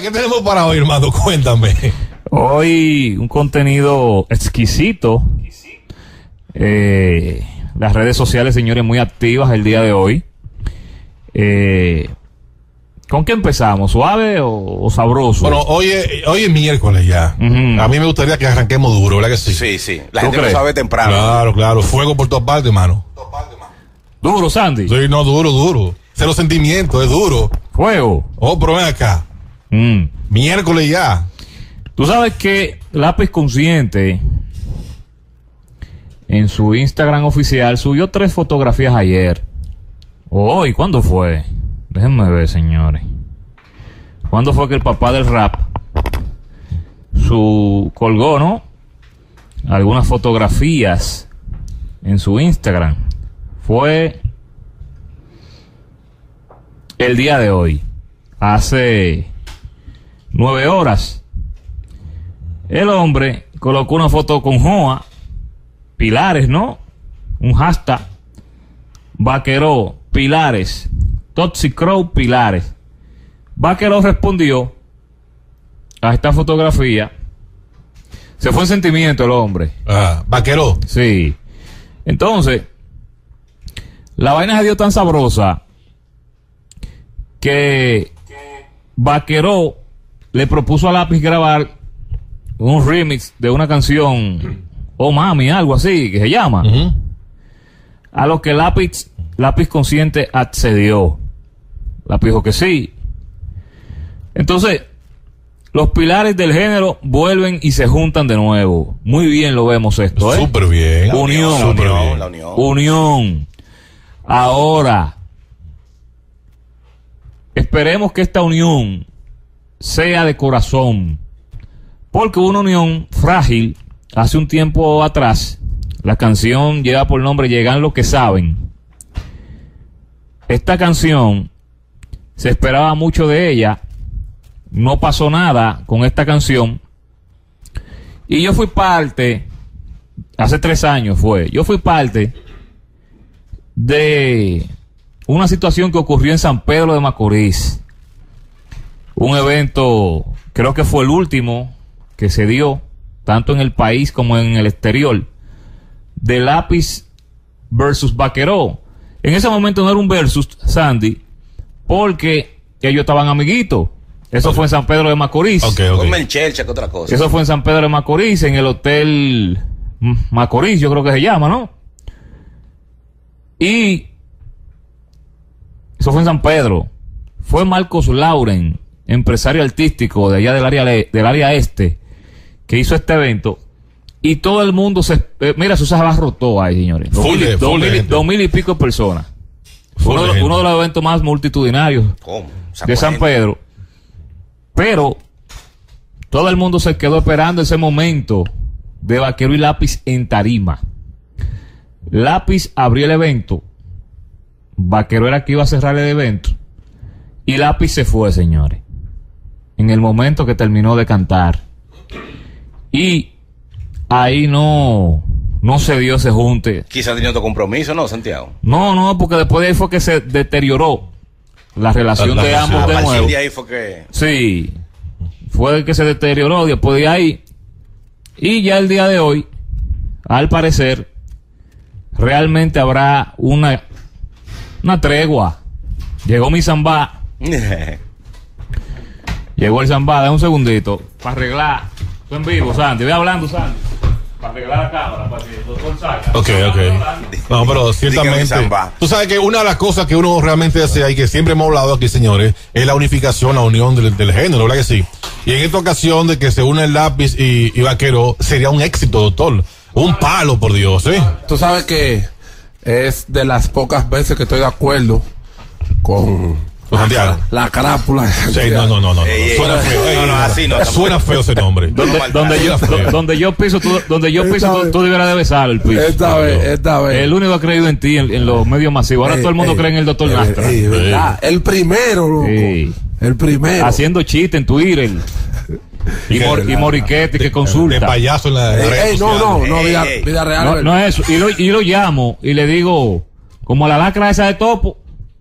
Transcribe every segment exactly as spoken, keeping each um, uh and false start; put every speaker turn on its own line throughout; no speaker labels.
¿qué tenemos para hoy, hermano? Cuéntame.
Hoy un contenido exquisito. Eh, las redes sociales, señores, muy activas el día de hoy. Eh, ¿Con qué empezamos? ¿Suave o, o sabroso?
Bueno, hoy es, hoy es miércoles ya. Uh-huh. A mí me gustaría que arranquemos duro, ¿verdad que sí?
Sí, sí. La gente lo sabe temprano.
Claro, claro. Fuego por todas partes, hermano.
Duro, Sandy.
Sí, no, duro, duro. Cero sentimiento, es duro.
Fuego.
Oh, pero ven acá. Mm. Miércoles ya.
Tú sabes que Lápiz Consciente en su Instagram oficial subió tres fotografías ayer. Hoy, oh, ¿cuándo fue? Déjenme ver, señores. ¿Cuándo fue que el papá del rap su colgó, no? Algunas fotografías en su Instagram. Fue el día de hoy, hace nueve horas. El hombre colocó una foto con Joa, Pilares, ¿no? Un hashtag, Vaqueró, Pilares, Toxic Crow, Pilares. Vaqueró respondió a esta fotografía. Se fue en sentimiento el hombre.
Ah, Vaqueró.
Sí. Entonces, la vaina se dio tan sabrosa que Vaqueró le propuso a Lápiz grabar un remix de una canción, Oh Mami, algo así, que se llama. Uh-huh. A lo que Lápiz, Lápiz Consciente accedió. Lápiz dijo que sí. Entonces, los pilares del género vuelven y se juntan de nuevo. Muy bien lo vemos esto, ¿eh?
Súper bien.
La unión.
La unión, la unión.
Unión. Ahora, esperemos que esta unión sea de corazón, porque una unión frágil. Hace un tiempo atrás, la canción lleva por nombre Llegan los que saben. Esta canción, se esperaba mucho de ella, no pasó nada con esta canción, y yo fui parte, hace tres años fue, yo fui parte de una situación que ocurrió en San Pedro de Macorís. Un evento, creo que fue el último que se dio, tanto en el país como en el exterior, de Lápiz versus Vaqueró. En ese momento no era un versus, Sandy, porque ellos estaban amiguitos. Eso okay. Fue en San Pedro de Macorís.
Okay, okay.
Con Melchelcha, que otra cosa.
Eso fue en San Pedro de Macorís, en el Hotel Macorís, yo creo que se llama, ¿no? Y eso fue en San Pedro. Fue Marcos Lauren, empresario artístico de allá del área, del área este, que hizo este evento. Y todo el mundo se... Eh, mira, eso se abarrotó ahí, señores. Dos, full mil, de, dos, mil, dos mil y pico de personas. Uno de, uno de los eventos más multitudinarios de San Pedro. Pero todo el mundo se quedó esperando ese momento de Vaqueró y Lápiz en tarima. Lápiz abrió el evento. Vaqueró era que iba a cerrar el evento. Y Lápiz se fue, señores, en el momento que terminó de cantar. Y ahí no no se dio ese junte.
Quizás tenía otro compromiso, ¿no, Santiago?
No, no, porque después de ahí fue que se deterioró la relación la, la de ambos de nuevo.
De ahí fue que...
Sí, fue que se deterioró después de ahí. Y ya el día de hoy, al parecer, realmente habrá una, una tregua. Llegó mi Zambá. Llegó el Zambá, da un segundito para arreglar. Estoy en vivo, Santi. Ve hablando, Santi. Para arreglar la cámara, para que el doctor salga.
Ok, ok. No, pero ciertamente. Tú sabes que una de las cosas que uno realmente desea y que siempre hemos hablado aquí, señores, es la unificación, la unión del, del género, ¿verdad que sí? Y en esta ocasión de que se une el Lápiz y, y Vaqueró, sería un éxito, doctor. Un palo, por Dios, ¿eh?
Tú sabes que es de las pocas veces que estoy de acuerdo con.
Santiago.
La carápula.
Sí, no, no, no, no.
Ey,
suena
ey,
feo.
ey, no, no, así no.
Suena feo ese nombre.
Donde,
no,
donde, yo,
feo.
donde yo piso, tú, donde yo piso, tú, tú debieras de besar el piso.
Esta vez, esta vez.
El único que ha creído en ti en, en los medios masivos. Ahora ey, todo el mundo ey, cree en el doctor ey, Nastra.
Ey, ¿verdad? El primero, loco. Ey. El primero.
Haciendo chiste en Twitter. Y, mor, y Moriquete que consulta.
De payaso en la.
Ey, ey, no, no, no, vida, vida real.
No, no es eso. Y lo, y lo llamo y le digo, como la lacra esa de Topo.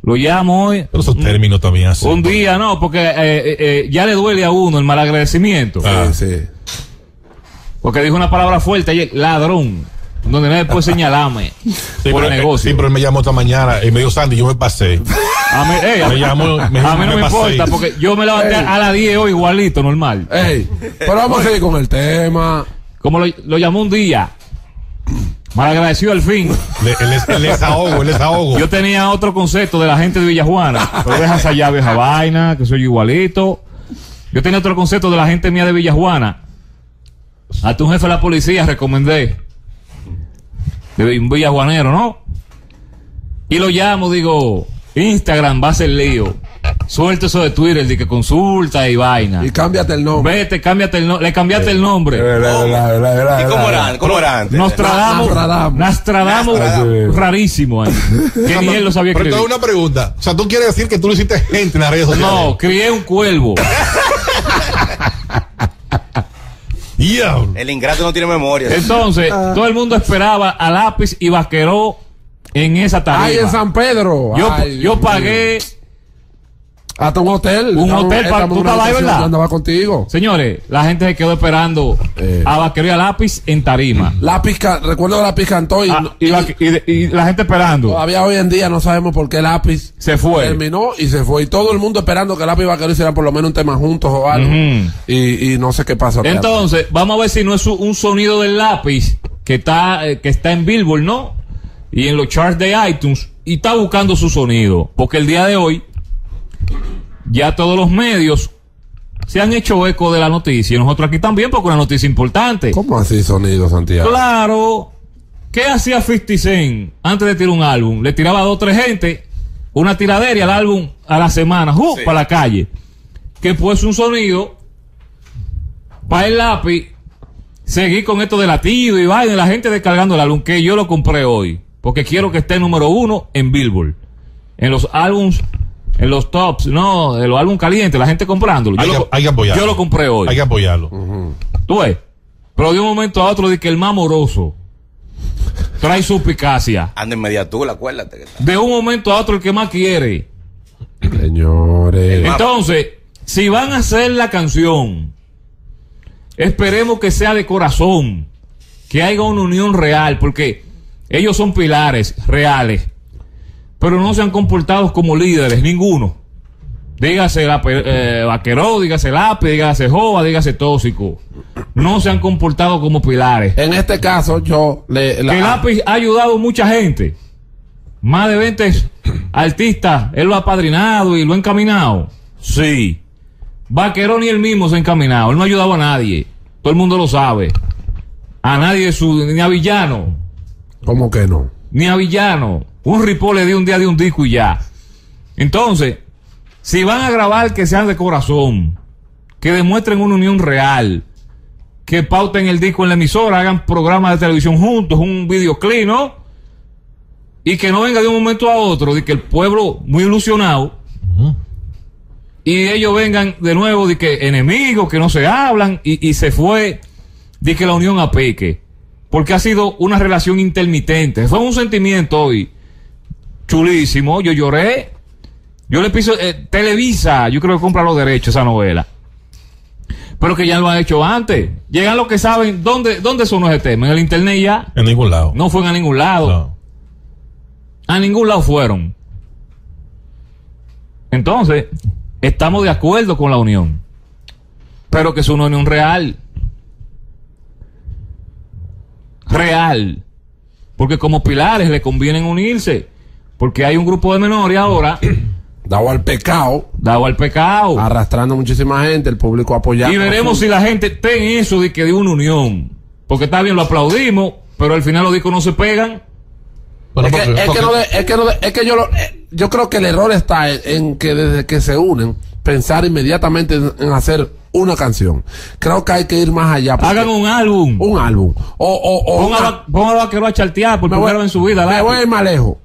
Lo llamo hoy.
Pero esos términos también así.
Un día, no, porque eh, eh, eh, ya le duele a uno el malagradecimiento.
Ah, sí.
Porque dijo una palabra fuerte ayer, ladrón. Donde nadie puede señalarme
Sí,
por
pero,
el negocio.
sí, pero él me llamó esta mañana y me dijo, Sandy, yo me pasé.
A mí, ey, a,
Me llamó, me,
a mí no
me
me
pasé.
importa, porque yo me levanté
Ey.
a las diez hoy igualito, normal.
Ey, pero vamos a seguir con el tema.
Como lo, lo llamó un día, malagradecido al fin.
Le- El, el desahogo, el desahogo.
Yo tenía otro concepto de la gente de Villajuana. Pero deja esa llave, esa vaina, que soy igualito. Yo tenía otro concepto de la gente mía de Villajuana. Hasta un jefe de la policía recomendé. De un villajuanero, ¿no? Y lo llamo, digo, Instagram va a ser lío. Suelto eso de Twitter, de que consulta y vaina.
Y cámbiate el nombre.
Vete, cámbiate el nombre. Le cambiaste el nombre.
¿Y cómo era? ¿Cómo era antes?
Nostradamus.
Nostradamus.
Nostradamus.
Nostradamus.
Rarísimo ahí. Que ni él lo sabía
Pero te
escribir.
hago una pregunta. O sea, tú quieres decir que tú lo hiciste gente en las redes sociales.
No, crié un cuervo.
Diablo.
El ingrato no tiene memoria.
Entonces, todo el mundo esperaba a Lápiz y Vaqueró en esa tarifa.
Ay, en San Pedro.
Yo,
Ay,
yo
Dios
pagué,
mío. Hasta un hotel.
Un
Estamos-
hotel pa-
estamos
tú
en una
estabas ahí,
habitación,
¿verdad?
Yo andaba contigo.
señores, la gente se quedó esperando
Eh.
a Vaqueró y a Lápiz en tarima.
Lápiz, ca- recuerdo que Lápiz cantó y,
Ah, y,
y
Vaque- y de- y la gente esperando.
todavía hoy en día no sabemos por qué Lápiz
Se fue.
terminó y se fue. Y todo el mundo esperando que Lápiz y Vaquero hicieran por lo menos un tema juntos o algo.
Ujú.
y, y no sé qué pasó.
Entonces, vamos a ver si no es un- un sonido del Lápiz que está, eh, que está en Billboard, ¿no? Y en los charts de iTunes, y está buscando su sonido. Porque el día de hoy, ya todos los medios se han hecho eco de la noticia. Y nosotros aquí también, porque es una noticia importante.
¿Cómo así sonido, Santiago?
Claro. ¿Qué hacía fifty Cent antes de tirar un álbum? Le tiraba a dos o tres gente, una tiradera y al álbum a la semana, ¡uh!
Sí.
Para la calle. Que pues un sonido para el Lápiz seguir con esto de latido y vaina, la gente descargando el álbum, que yo lo compré hoy, porque quiero que esté número uno en Billboard, en los álbums, en los tops, no, en los álbumes calientes, la gente comprándolo.
Hay
Yo,
que,
lo,
hay que apoyarlo.
yo lo compré hoy.
Hay que apoyarlo.
Tú ves. Pero de un momento a otro, de que el más moroso trae suspicacia.
Anda en media tú, acuérdate. Que está.
De un momento a otro, el que más quiere.
Señores.
Entonces, si van a hacer la canción, esperemos que sea de corazón, que haya una unión real, porque ellos son pilares reales, pero no se han comportado como líderes, ninguno. Dígase la, eh, Vaqueró, dígase Lápiz, dígase Jova, dígase Tóxico. No se han comportado como pilares.
En este caso, yo le. la-
Que Lápiz ha ayudado a mucha gente. Más de veinte artistas, él lo ha apadrinado y lo ha encaminado. Sí. Vaqueró ni él mismo se ha encaminado. Él no ha ayudado a nadie. Todo el mundo lo sabe. A nadie de su, ni a Villano,
¿Cómo que no?
ni a Villano. Un ripó le dio un día de un disco y ya. Entonces, si van a grabar, que sean de corazón, que demuestren una unión real, que pauten el disco en la emisora, hagan programas de televisión juntos, un videoclip, ¿no? Y que no venga de un momento a otro, de que el pueblo muy ilusionado, y ellos vengan de nuevo, de que enemigos, que no se hablan, y, y se fue, de que la unión a pique. Porque ha sido una relación intermitente. Fue un sentimiento hoy chulísimo. Yo lloré. Yo le piso, eh, Televisa, yo creo que compra los derechos a esa novela. Pero que ya lo han hecho antes. Llegan los que saben dónde, dónde sonó ese tema. En el internet ya.
En ningún lado.
No fueron a ningún lado.
No.
A ningún lado fueron. Entonces, estamos de acuerdo con la unión. Pero que es una unión real. Real. Porque como pilares le convienen unirse. Porque hay un grupo de menores ahora
Dado al pecado,
dado al pecado.
arrastrando muchísima gente, el público apoyando.
Y veremos si la gente está en eso de que de una unión. Porque está bien, lo aplaudimos, pero al final los discos no se pegan.
Bueno,
Es que,
porque-
es que
porque-
no de- es que no de- es que yo lo- eh, yo creo que el error está en, en que desde que se unen, pensar inmediatamente en, en hacer una canción. Creo que hay que ir más allá. porque-
Hagan un álbum.
un álbum. O, o, o
Ponga
una-
a- ponga a Vaqueró a chartear por
me voy-
primera vez en su vida.
me
Lápiz.
voy a ir más lejos.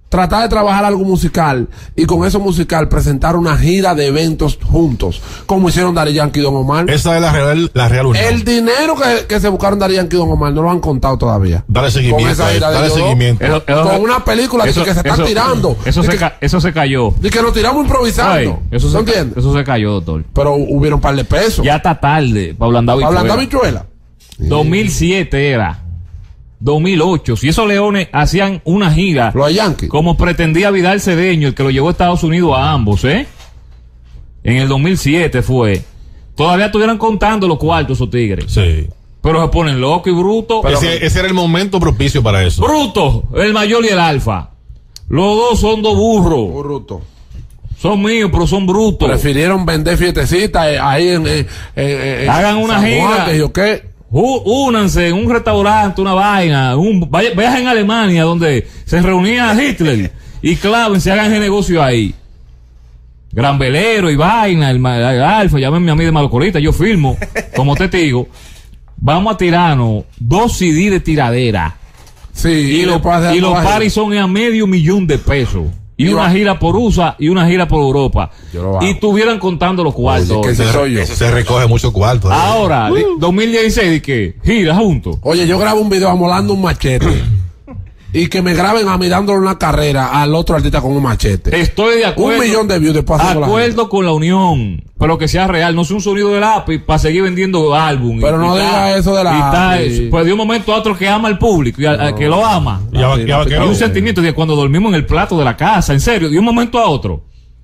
tratar de trabajar algo musical y con eso musical presentar una gira de eventos juntos, como hicieron Daddy Yankee y Don Omar.
Esa es la real, la real unión.
El dinero que, que se buscaron Daddy Yankee y Don Omar no lo han contado todavía.
Dale seguimiento.
Con esa gira de
dale
ellos dos,
seguimiento.
Eso- eso-
con una película de
eso-
que se están
eso-
tirando.
Eso
de
se,
que,
ca- eso se cayó.
de que nos tiramos improvisando.
Ay, eso,
¿No
se,
entiendes?
eso se cayó, doctor.
Pero hubieron un par de pesos.
Ya está tarde para ablandar
Hablando de
bichuela.
bichuela.
dos mil siete era. dos mil ocho. Si esos leones hacían una gira
Los Yankees.
como pretendía Vidal Cedeño, el que lo llevó a Estados Unidos a ambos, ¿eh? En el dos mil siete fue. Todavía estuvieran contando los cuartos esos tigres.
Sí.
Pero se ponen locos y brutos.
Ese, ese era el momento propicio para eso.
Bruto, el mayor y el alfa. Los dos son dos burros.
Bruto.
Son míos, pero son brutos.
Prefirieron vender fiestecitas eh, ahí en, eh, eh, eh,
Hagan una
San
gira.
Juan, que yo qué.
Ú- Únanse en un restaurante, una vaina, un vaya- viaje en Alemania donde se reunía Hitler y clávense, hagan ese negocio ahí. Gran velero y vaina, el, ma- el alfa, llámenme a mí de Malocorita, yo filmo como testigo. Vamos a tirarnos dos C D de tiradera.
Sí,
Y, los,
después hacer
y los
toda la
paris son a medio millón de pesos. Y
Y
una
va-
gira por U S A y una gira por Europa.
Yo lo hago.
Y estuvieran contando los cuartos.
Oye, que
Se,
ese soy yo.
se recoge mucho cuarto. ¿eh?
Ahora, di- dos mil dieciséis, ¿de qué? Gira juntos.
Oye, yo grabo un video amolando un machete y que me graben a mí dándole una carrera al otro artista con un machete.
Estoy de acuerdo.
Un millón de views después haciendo la
acuerdo con la unión, pero que sea real, no sea un sonido de lápiz para seguir vendiendo álbum.
Pero no diga eso de lápiz.
Pues de un momento a otro que ama al público y al, al que lo ama.
Ya va- ya va-
Y un sentimiento de cuando dormimos en el plato de la casa, en serio, de un momento a otro.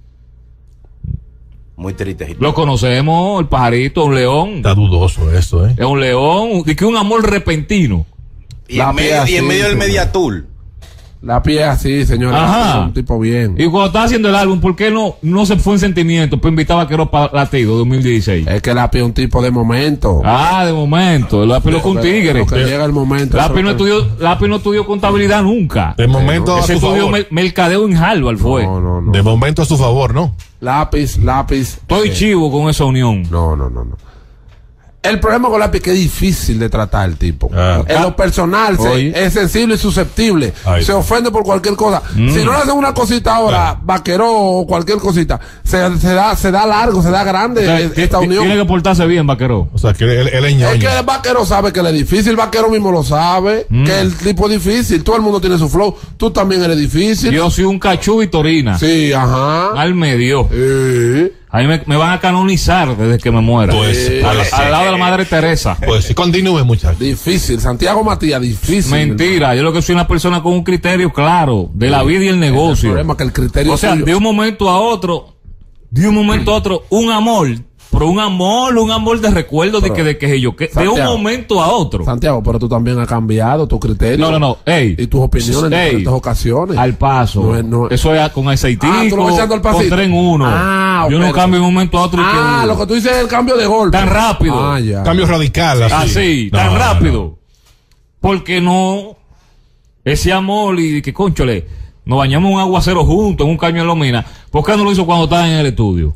Muy triste.
Lo conocemos, el pajarito, un león.
Está dudoso eso, ¿eh?
Es un león, y que un amor repentino.
Y
La
en medio,
pieza,
y en
sí,
medio del
sí.
Mediatour.
La pie así, señor.
Ajá.
Un tipo bien.
Y cuando estaba haciendo el álbum, ¿por qué no, no se fue en sentimiento? Pues invitaba que era para Latido dos mil dieciséis.
Es que la pie es un tipo de momento.
Ah, de momento. El lápiz lo con tigre.
Lo que llega el momento.
Lápiz no
eso-
estudió, lápiz no estudió contabilidad nunca.
De momento a
Ese
su
estudió
favor.
mer- mercadeo en Harvard fue.
No, no, no.
De momento a su favor, ¿no?
Lápiz, lápiz.
Estoy
Sí.
chivo con esa unión.
No, no, no, no. El problema con lápiz es que es difícil de tratar el tipo.
Ah.
En lo personal se-
Oye.
es sensible y susceptible.
Ay.
Se ofende por cualquier cosa.
Mm.
Si no le hacen una cosita ahora,
Ah.
vaquero o cualquier cosita, se, se da, se da largo, se da grande
O sea,
eh,
ti-
esta
ti-
unión.
Tiene que portarse bien, vaquero.
O sea, que él, él es ñoño.
Es que el vaquero sabe que le es difícil, el vaquero mismo lo sabe,
Mm.
que el tipo es difícil, todo el mundo tiene su flow, tú también eres difícil.
Yo soy un cachú y torina.
Sí, ajá.
Al medio.
Sí.
A mí me, me van a canonizar desde que me muera.
Pues,
al,
pues,
al lado de la madre Teresa.
Pues sí, continúe, muchacho.
Difícil, Santiago Matías, difícil.
Mentira, yo lo que soy una persona con un criterio claro de la vida y el
El
negocio.
problema es que el criterio
O sea,
suyo-
de un momento a otro, de un momento a otro, un amor, pero un amor, un amor de recuerdo de
Pero,
que de que yo que de un
Santiago.
momento a otro.
Santiago, pero tú también has cambiado tu criterio.
No, no, no, ey.
Y tus opiniones en
Ey.
diferentes ocasiones.
Al paso.
No es- no es-
Eso es con aceitico,
Ah, tú lo vas echando al
con
pasito.
tres en uno.
Ah,
yo no
pero-
cambio de un momento a otro. y
Ah,
que,
lo que tú dices es el cambio de golpe.
Tan rápido.
Ah, ya.
Cambio radical, así.
Así,
No,
tan
no,
rápido.
no.
Porque no, ese amor y que conchole, nos bañamos en un aguacero juntos, en un caño de lomina. ¿Por qué no lo hizo cuando estaba en el estudio?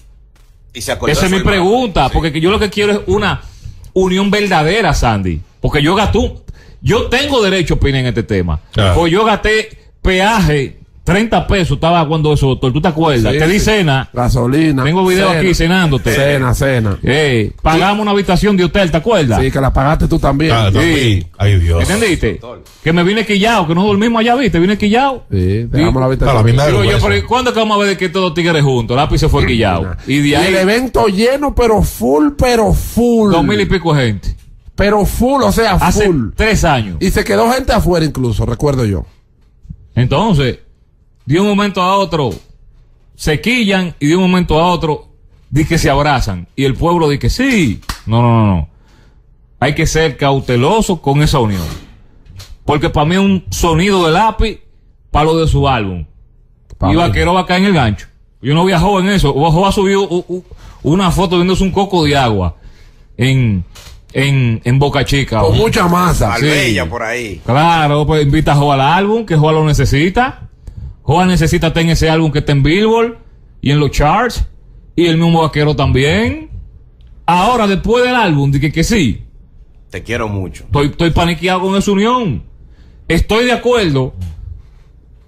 Y se acordó
Esa
de
es
su
mi
hermano.
pregunta,
Sí.
porque yo lo que quiero es una unión verdadera, Sandy. Porque yo gasté, yo tengo derecho a opinar en este tema.
Claro.
Pues yo gasté peaje, treinta pesos, estaba cuando eso, doctor, ¿tú te acuerdas?
Sí,
Te di
sí.
cena,
Gasolina.
tengo video
cena,
aquí cenándote.
Cena, cena.
Eh, pagamos una habitación de hotel, ¿te acuerdas?
Sí, que la pagaste tú también.
Ah, también.
Sí.
Ay, Dios.
¿Entendiste? Que me vine quillado, que no dormimos allá, ¿viste? Vine quillado.
Sí, dejamos la
A
habitación.
la misma
Digo yo,
vergüenza.
pero ¿cuándo que vamos a ver de que todos tigres juntos? Lápiz se fue quillado. Y de
Y el
ahí,
evento lleno, pero full, pero full.
dos mil y pico de gente.
Pero full, o sea,
Hace
full.
tres años.
Y se quedó gente afuera incluso, recuerdo yo.
Entonces, de un momento a otro, se quillan y de un momento a otro, di que se abrazan. Y el pueblo dice que sí. No, no, no, no. Hay que ser cauteloso con esa unión. Porque para mí es un sonido de lápiz para lo de su álbum.
Pa'
Y
mí.
Vaquero va a caer en el gancho. Yo no viajó en eso. Vaquero ha subido u- u- una foto viéndose un coco de agua en, en, en Boca Chica.
Con mucha masa.
Sí.
Albella por ahí.
Claro, pues invita a Joa al álbum, que Joa lo necesita. Joa necesita estar en ese álbum que está en Billboard y en los charts. Y el mismo Vaquero también. Ahora, después del álbum, dije que sí.
Te quiero mucho.
Estoy, estoy paniqueado con esa unión. Estoy de acuerdo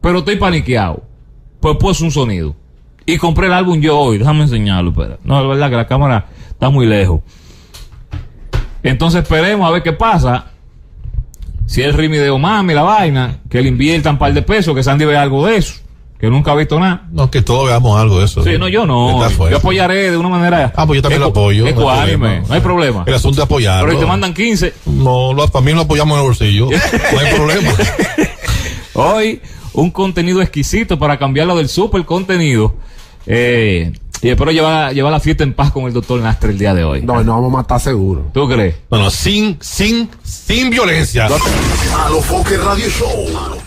pero estoy paniqueado. Pues puse un sonido. Y compré el álbum yo hoy. Déjame enseñarlo, espera. No, es verdad que la cámara está muy lejos. Entonces esperemos a ver qué pasa. Si es el ritmo de Omami, la vaina, que le inviertan un par de pesos, que Sandy vea algo de eso. Que nunca ha visto nada.
No, que todos veamos algo de eso.
Sí, no, yo no. Yo apoyaré de una manera.
Ah, pues yo también
ecu-
lo apoyo.
Ecuánime,
No,
no hay problema.
El asunto de apoyarlo.
Pero si te mandan quince.
No, lo, para mí lo apoyamos en el bolsillo. No hay problema.
Hoy, un contenido exquisito para cambiarlo del super contenido. Eh, y espero llevar, llevar la fiesta en paz con el doctor Nastre el día de hoy.
No, nos vamos a matar seguro.
¿Tú crees?
Bueno, sin, sin, sin violencia.
A lo Foque Radio Show.